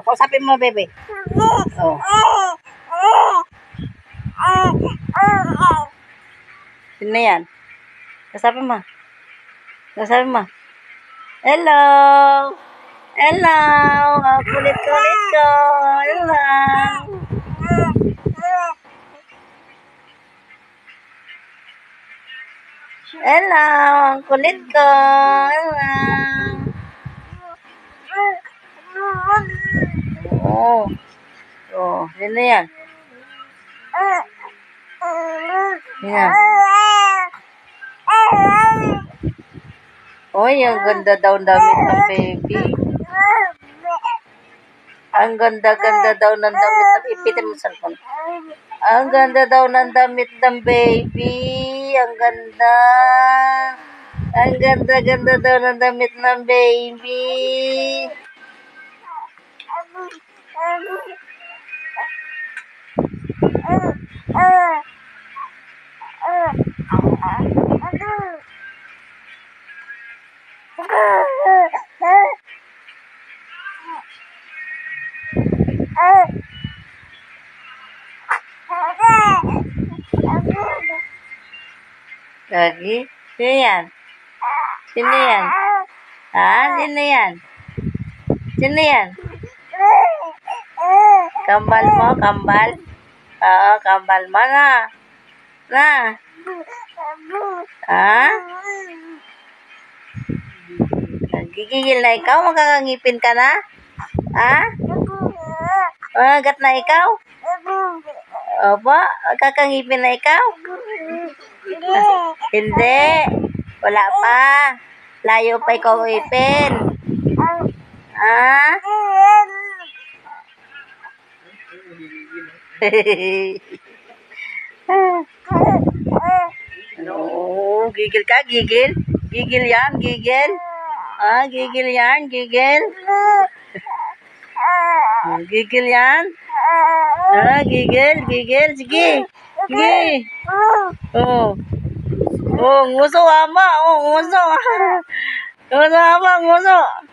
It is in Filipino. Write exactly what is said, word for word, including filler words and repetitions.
kausapin mo, bebe. Oh. Sino yan? Kausapin mo. Kausapin mo. Hello. Hello. Oh, kulit-kulit ko. Hello. Hello. Kulit ko. Hello. Oh. Oh, sino yan? Yan. Oy, ang ganda daw ng damit ng baby. Ang ganda-ganda daw ng damit ng ipitin mo sa cellphone. Ang ganda daw ng damit ng baby. Ang ganda. Ang ganda-ganda daw ng damit ng baby. Lagi? Sino yan? Sino yan? Ha? Sino yan? Sino yan? Kambal mo? Kambal? Oo, kambal mo na. Na? Ha? Gigigil na ikaw? Magkakangipin ka na? Ha? Magagat na ikaw? Opo? Magkakangipin na ikaw? Hindi. Wala pa. Layo pa ikaw ipin. Ha? Oh, gigil ka? Gigil? Gigil yan? Gigil? Ah, gigil yan? Gigil? Gigil yan? Ah, gigil? Gigil? Sige. Sige. Oh. Oh, nguso ama. Oh, nguso. Nguso ama, nguso.